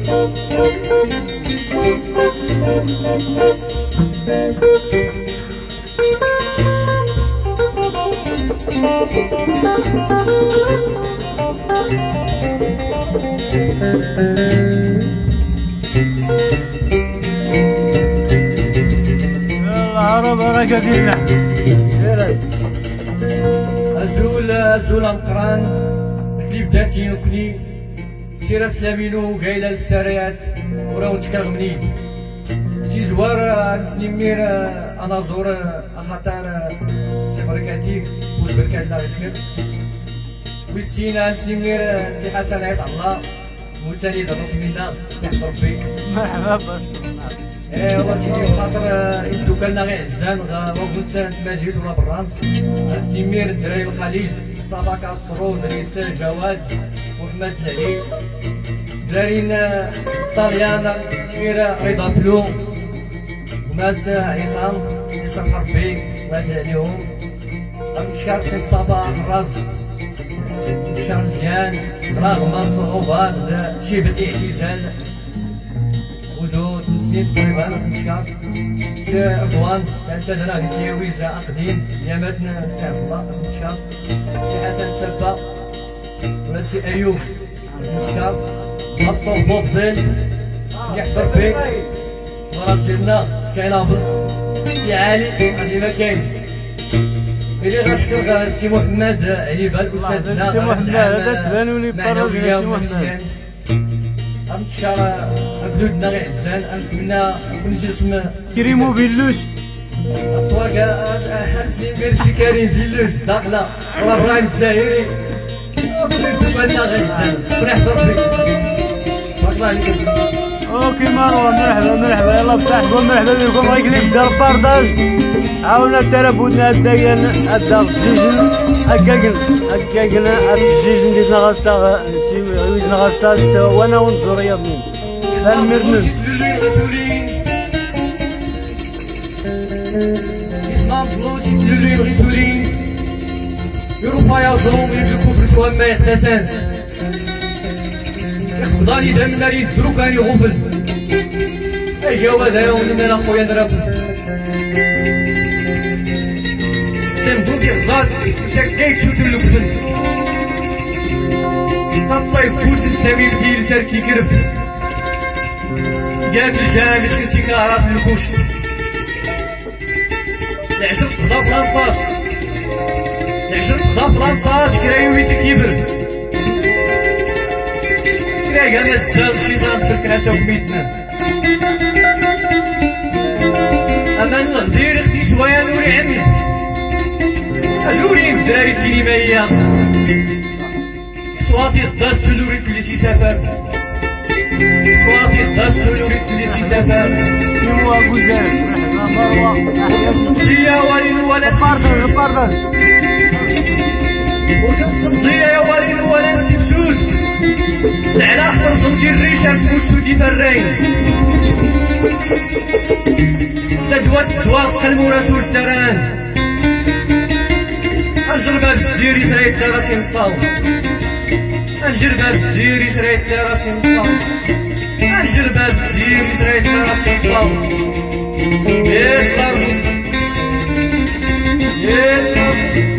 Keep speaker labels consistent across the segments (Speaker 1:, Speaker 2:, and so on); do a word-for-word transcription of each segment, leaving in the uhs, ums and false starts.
Speaker 1: العرب راك دينا
Speaker 2: أزول أزول أنقران اللي بدات ينكني سير سلامينو قايله للستريات وراه تكرمني سي زوار نسنيمير انا زور اخاطر سي بركاتيك وز بركات الله يسكن ويسينا نسنيمير سي حسن عيط الله موساني درس منا تحت ربي
Speaker 1: مرحبا باش
Speaker 2: ايه والله سيدي بخاطر يبدو كلنا غير عزان وقلت سنة ماجد ولا بالرمس نسنيمير الدراري الخليج صبا كاسترو دريس جواد محمد العلي درارينا طاليان ميرا رضا فلو وماس عصام عصام حربي ماس عليهم المشكات سي صبا خراز مشى مزيان رغم الصعوبات شي بدي اعتزال ودود نسيت تقريبا المشكات سي رضوان كانت انا تيويزا قديم يامتنا سعد الله المشكات سي حسن سبا ولا سي ايوب المشكات أصلا بوفدين يحضر بي مرات ديالنا سكاين أبل سي علي غادي ما كاين إلي غنشكر سي محمد علي بال أستاذنا
Speaker 1: سي محمد هذا تبانولي
Speaker 2: معنويا
Speaker 1: سي محمد
Speaker 2: غنتشكر جدودنا غير عزان غنتمنى يكون شي اسم
Speaker 1: كريمو بيلوش
Speaker 2: أطواق سي ميرسي كريم بيلوش داخلة وراه الزاهري تباننا غير عزان ونحضر بي
Speaker 1: اوكي مروه مرحبا مرحبا يلا بصاحبكم مرحبا بكم غير يبدا البارداج عاونا ترابودنا الدايان الدار السجن هكاكن هكاكن السجن ديالنا غاسا ويزنا غاسا وانا ونزور يا بنين فالمرنن
Speaker 2: اسمام فلوسي تلولي غيسولين يرفع يا ظلوم يجلكو في سوان ما يختسانس يخفضاني دم ناري دروكاني غفل اي جواد يوم من اخويا نرب تنبوتي غزاد سكيت شوت اللوكسن تتصيف كود التميم ديال سالكي كرف قالت الجامش كنتي كهراس الكوش العشق خدا في لانصاص العشق خدا في لانصاص كرايوي تكيبر كراي انا الزاد الشيطان في الكراسة وكميتنا اما الغدير اختي سوايا نوري عمي نوري الدراري الديني ماهي صواتي غدا السلوري تليسي سفر صواتي غدا السلوري تليسي سفر
Speaker 1: سمو ابو زين مرحبا مروه
Speaker 2: الصمصية والين ولا
Speaker 1: بارداج بارداج
Speaker 2: الصمصية يا والين ولا السكسوس على احمر صمتي الريشة اسمو السودي فرين تدوات زواق قلب ورسول الدران الجربة بالزيري سريت راسي مطاو الجربة بالزيري سريت راسي مطاو الجربة بالزيري سريت راسي مطاو يطلع يطلع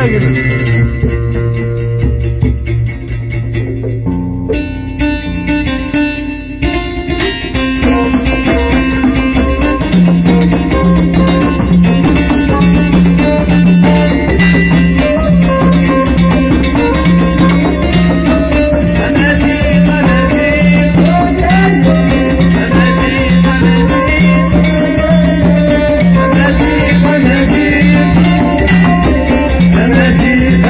Speaker 1: أكاكن.
Speaker 3: Amazing.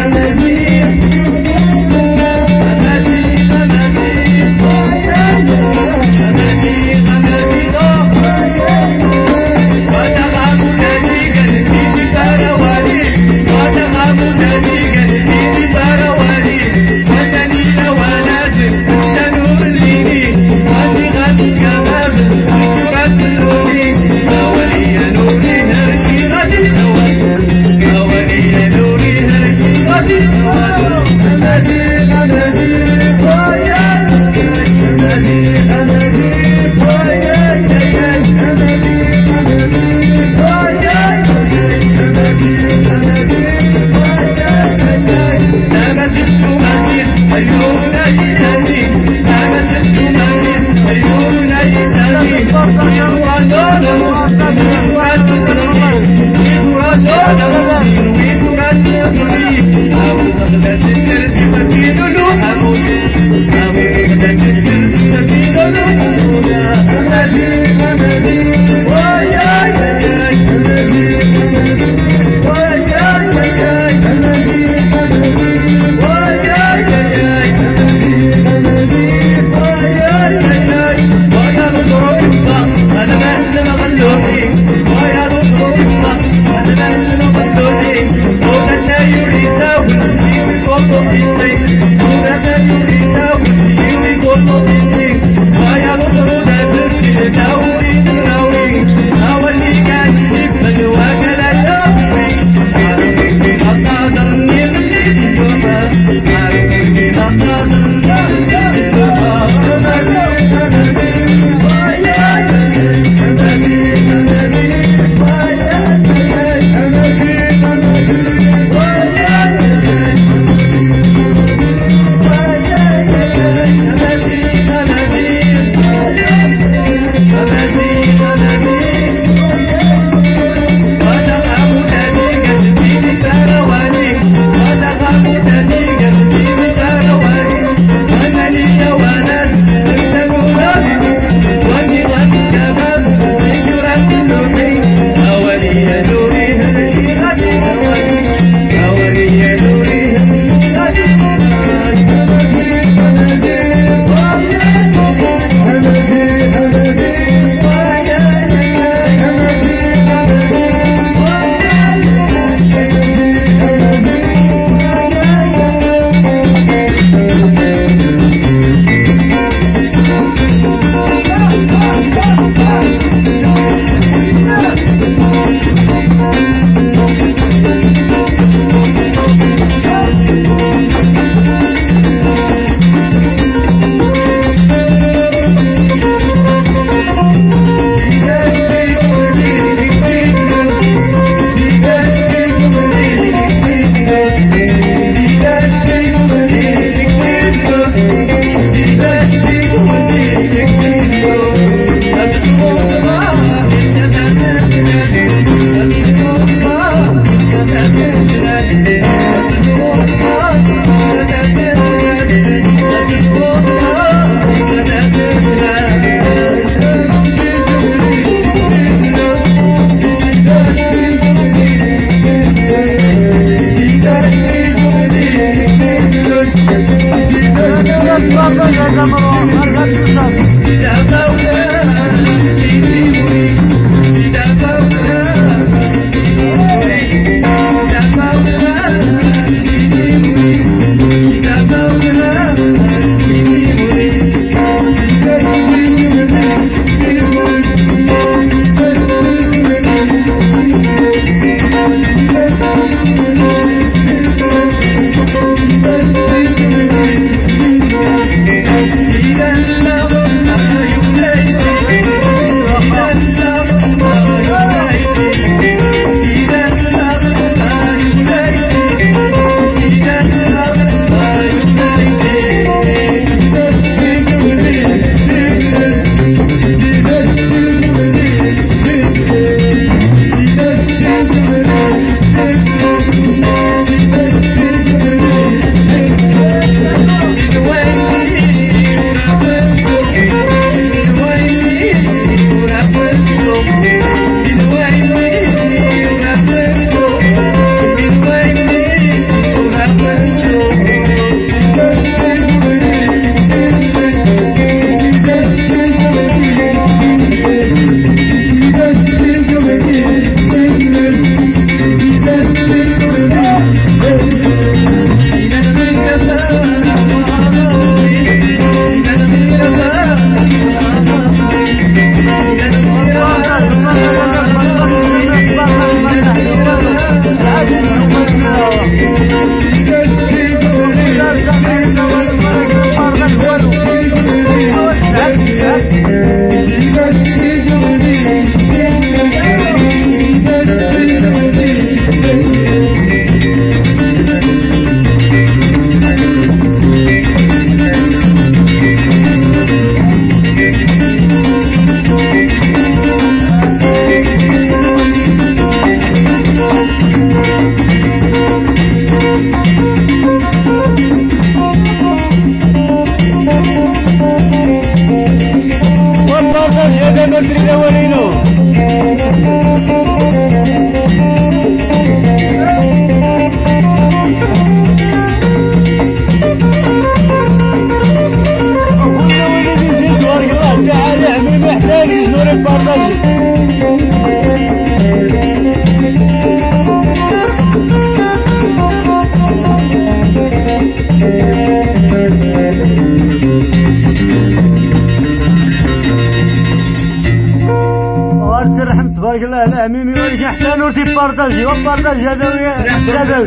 Speaker 1: حتى نورتي بارطاجي وبارطاجي هذا هو السبب.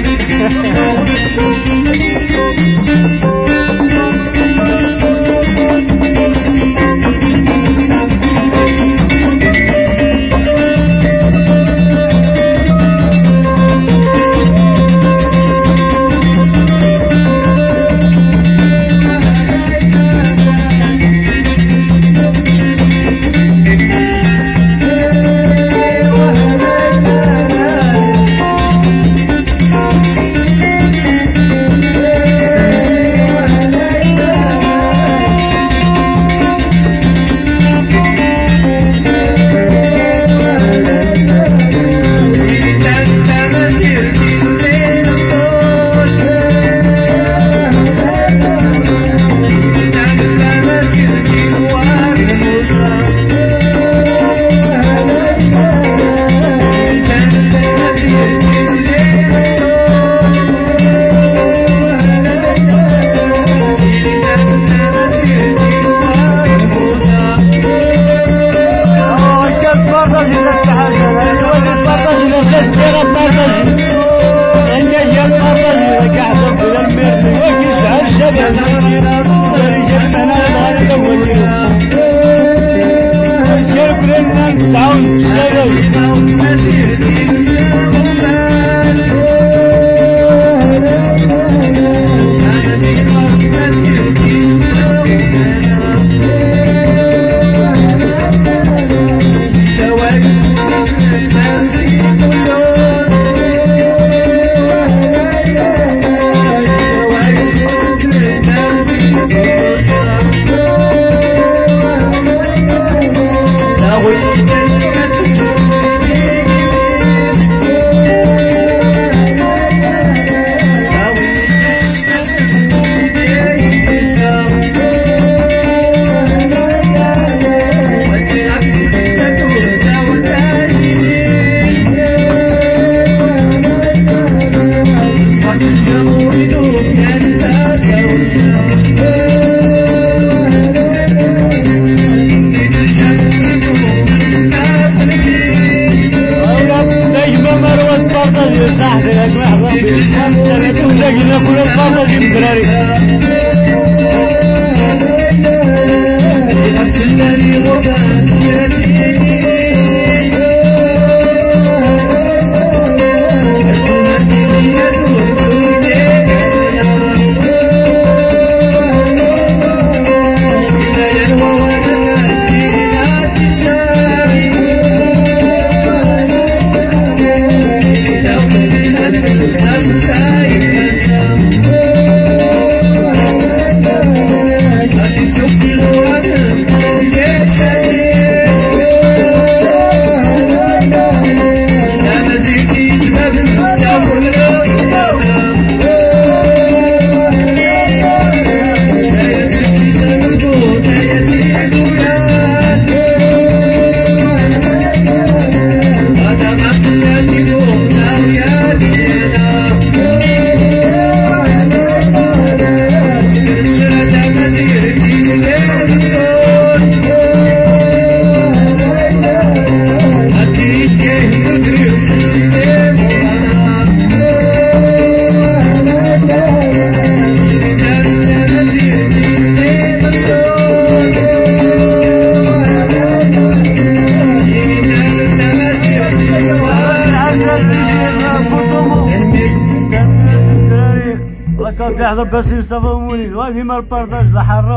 Speaker 1: تحضر بس يصفوني وهذه ما البارطاج لا حرو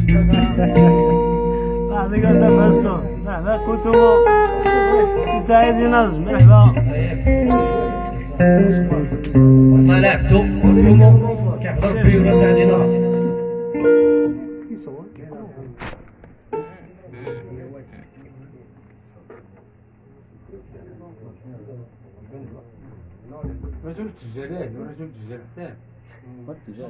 Speaker 1: هذيك انت فاستو مرحبا كنتو سي سعيد ينظم مرحبا
Speaker 2: طلعتو اليوم كيحضر بريورا سعيد ينظم
Speaker 3: رجل التجارات ورجل التجار حتى ما التجار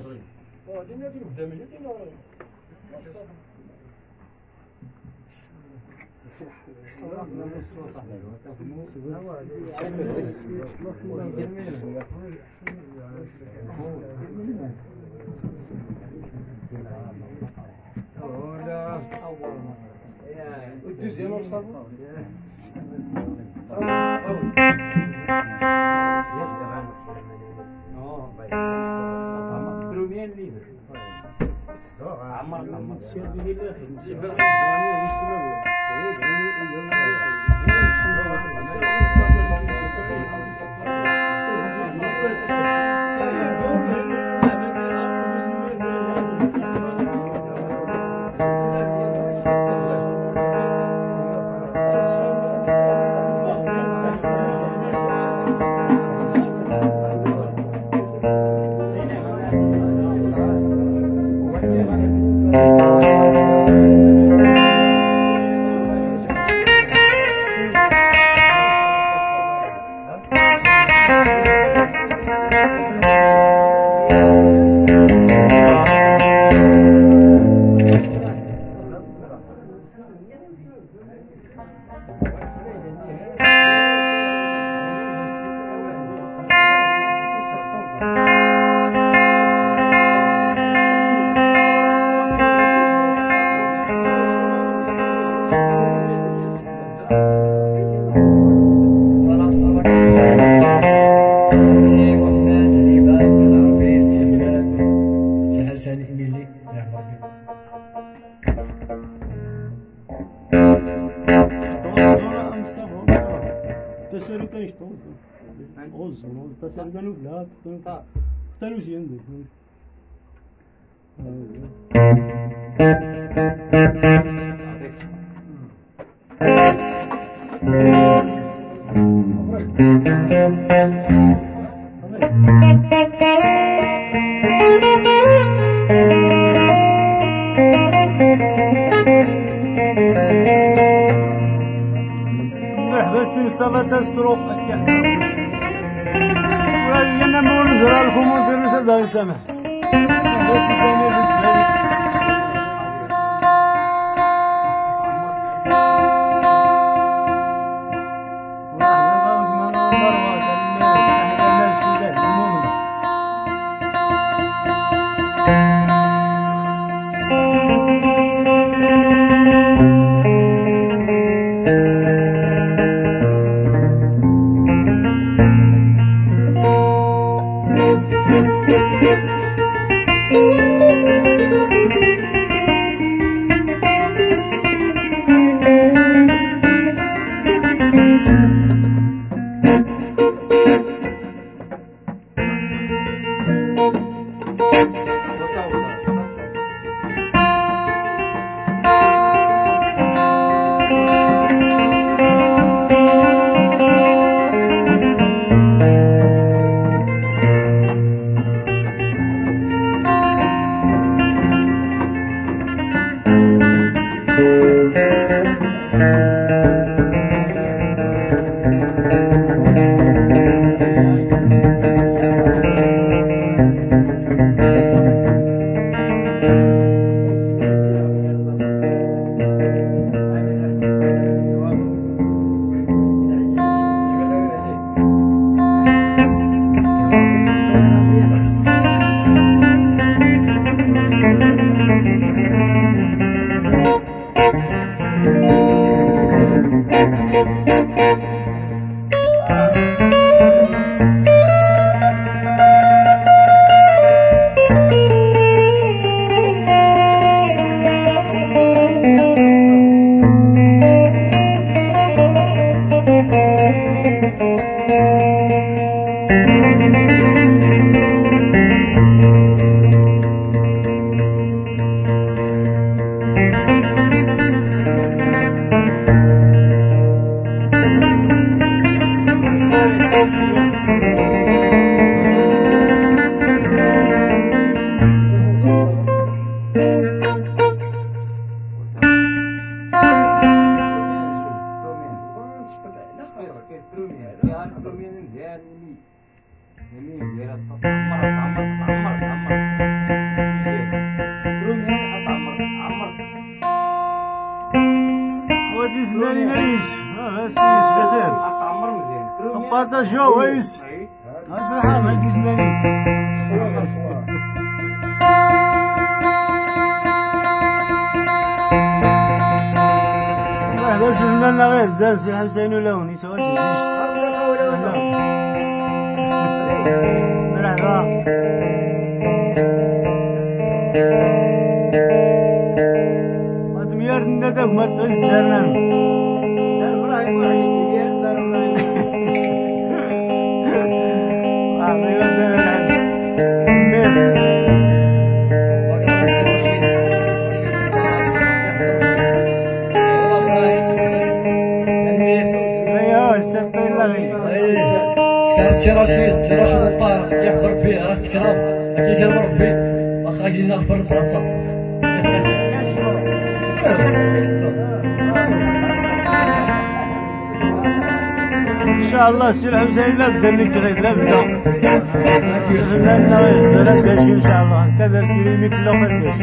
Speaker 2: الدوزيام
Speaker 3: عمر عمر
Speaker 1: تسأل لا تكون تلو زين بس نستفاد تستروق ينا مول زرع الكومنتير نسد يسمح بس يسمي بالتالي جويس أصلها ما يجيش ناني بس لنا غير زاز حسين ولوني سواء مرحبا هذاك ما تقدرش دارنا
Speaker 4: دار ابراهيم واحد ديال دار ابراهيم
Speaker 1: عمي ودنا العرس ميرت ايوا السبي لاغي
Speaker 2: كان سي رشيد سي رشيد الطارق يحضر به راه تكرام كي كان مربي واخا كاين غفر الطاسه
Speaker 1: ان شاء الله السي الحسين لا بدا لك غير لا بدا لا لا داش ان شاء الله كذا سيري مثل ما داش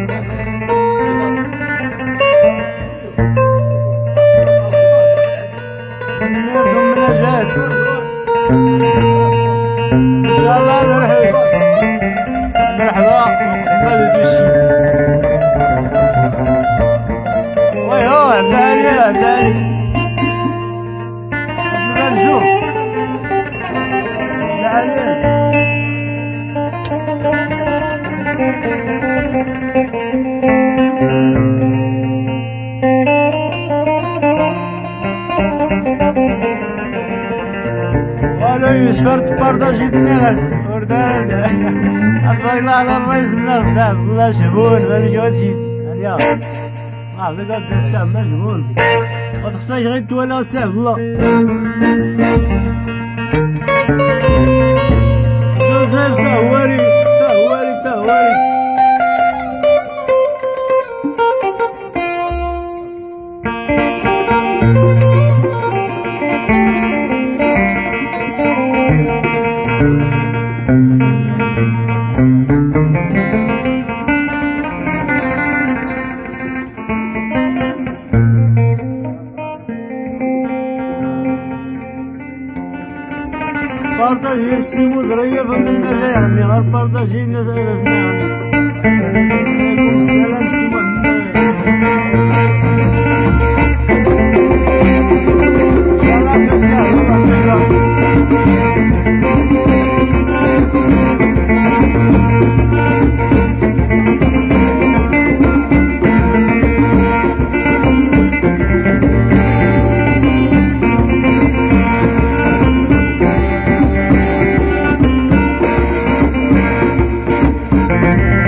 Speaker 1: نردو مناجات ان شاء الله نرحب مرحبا هذا الشيء وي هو عبد علي عبد علي نشوف عبد علي قالوا يسفر تبارطاجي الناس وردان أطلق الله على الرئيس الناس عبد الله شهبون غادي جواد جيت اليوم عرفتك هاد الساعة مشغول متخصنيش غير توالى سي عبد الله زوج تهواري تهواري تهواري بارطاجي السيمو ذرية فمنا غيرني غير بارطاجي الناس غير سمعني عليكم السلام سي محمد ان شاء الله تسهل الله Thank you.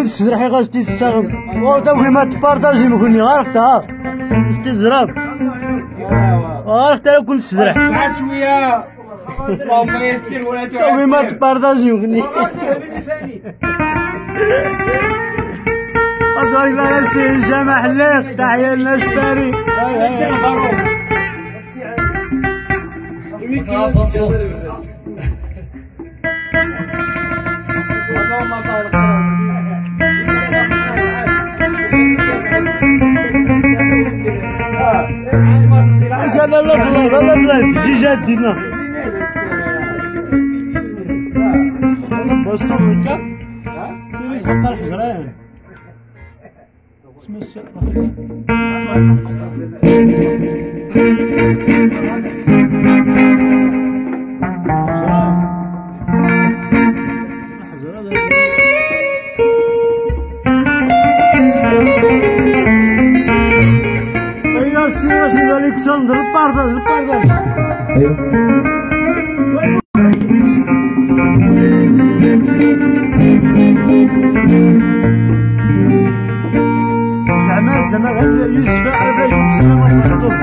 Speaker 1: كنت تسرحي غاستي تستغم وتا كيما تبارطاجي مكوني غير اختها استزراب غير اختها كنت تسرح
Speaker 3: شحال شويه اللهم يسر ولا تعسر
Speaker 1: كيما تبارطاجي مكوني أدوار لا يسير جامع حليق تحية للناس تاني قال لا لا لا لا جي جادينا بس تقول سيري خاصنا الحجرين اسمه الشقة يا سيدي سيدي الكسندر البارداج البارداج زعما زعما هاد يوسف عرفه يتسنى من بسطو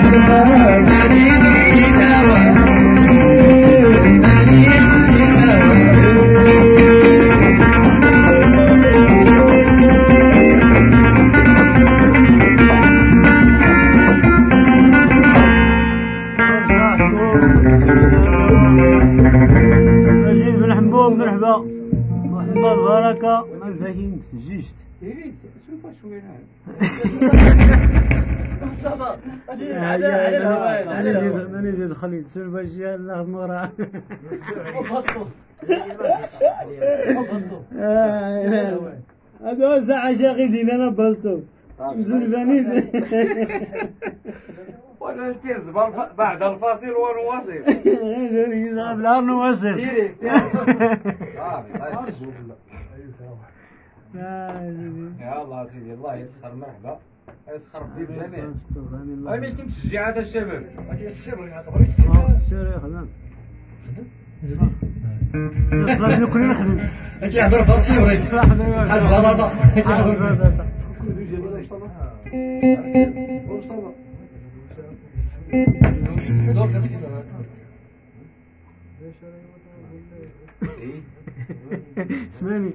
Speaker 1: مجيد بن حمبوب مرحبا محمد بركة من زاكين جيشت ماني زيد خليل سلبا جي الله مغرا هذا ساعة شاغدين انا بسطو مزلزانين
Speaker 3: وانا نتيز بعد الفاصل ونواصل
Speaker 1: لا نواصل
Speaker 3: ديريكت يا الله سيدي الله يسخر مرحبا يسخر بالجميع ما يمكن تشجيع هذا الشباب
Speaker 1: سير خدام خلاص كلنا نخدم
Speaker 2: كيهضر بالصوري حاج بطاطا
Speaker 1: اسمعني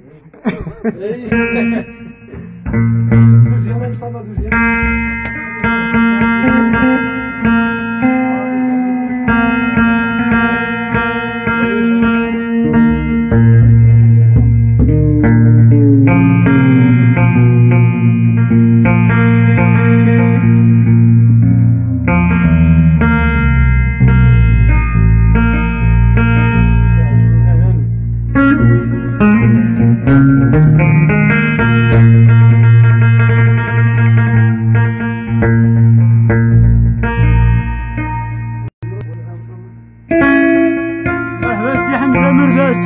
Speaker 1: مرحبا سي حمزة مرداس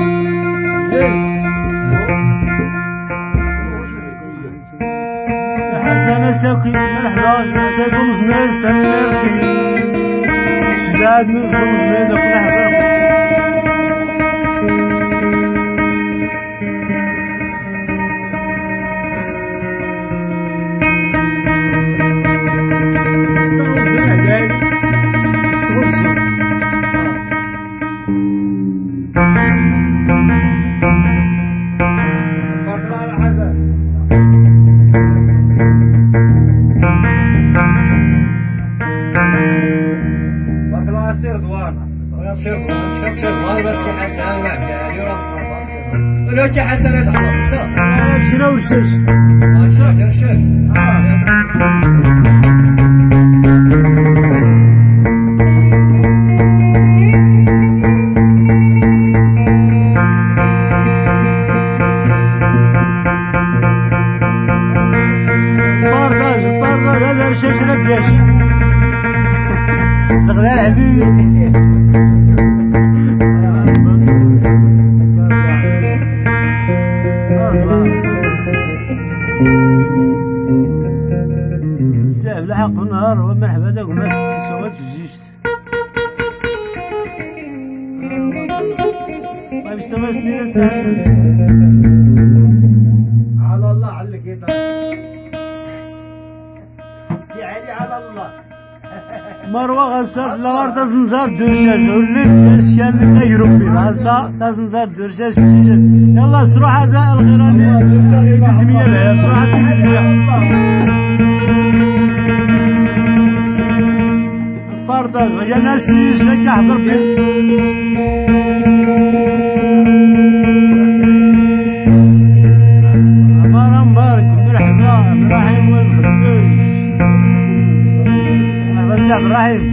Speaker 1: سي حسن ساكي مرحبا ساكم زميز تنركن شداد من زوم زميز دوك نحضر
Speaker 2: سير دوار مش كتسير دوار بس شي حسن وعكالي وراه مصطفى السير ولا شي حسنات عرفت
Speaker 1: انا شنو الشاش
Speaker 2: اه شنو الشاش
Speaker 1: بارطاج بارطاج هذا الشاش لا داش صغير حبيبي الساعة بلا حق النهار ومرحبا داك ما تسوات في الجيشت ما بيستماش دينا الساعة
Speaker 4: على الله عليك يطلع يا علي على الله
Speaker 1: مروة غنصار لغار تزنزار درشاش وليت اشياء اللي تيروبي غنصار تزنزار درشاش بشيشة يلا سروح هذا الغيراني الدمية لها سروح هذا الدمية بارطاج يا ناس يشلك يحضر فيه عمارة مبارك مرحبا ابراهيم والخدوش مرحبا سي عبد الرحيم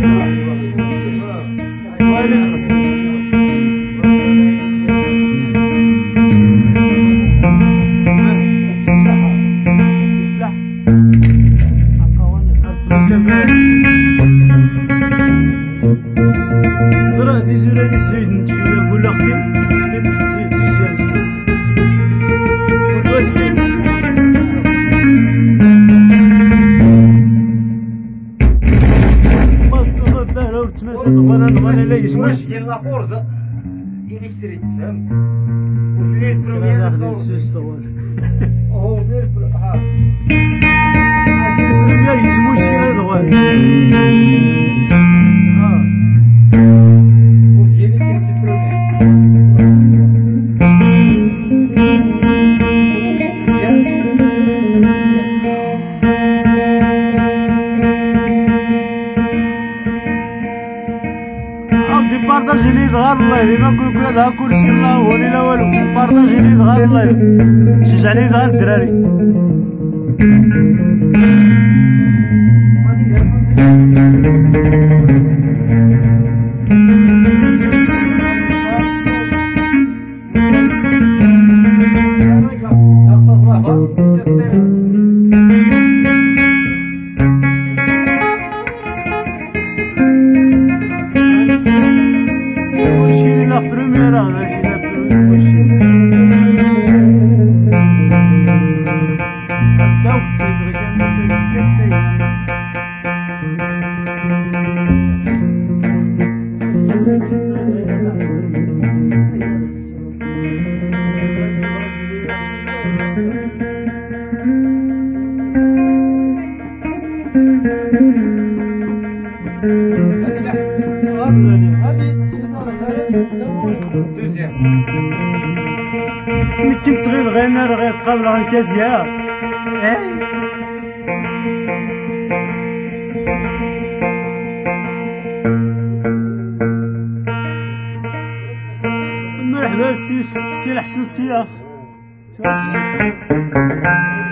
Speaker 1: زرع دي زرع دي سجن نجيب كل اختي اختي سيسيان كل واسجن ماسكو ضد لو تمسك وانا وانا ليش مش
Speaker 3: ديال لاخور الكتريك فهمت وفيه بروميير هو فيه ها
Speaker 1: هذه البروميير يسموه شي غير كل كل هذا كلشي الله ولي لا والو بارطاجيني غير الله شجعني غير الدراري la primera vez y la كنت تغير غير غير قبل عن كازيا مرحبا سي سي الحسن السياخ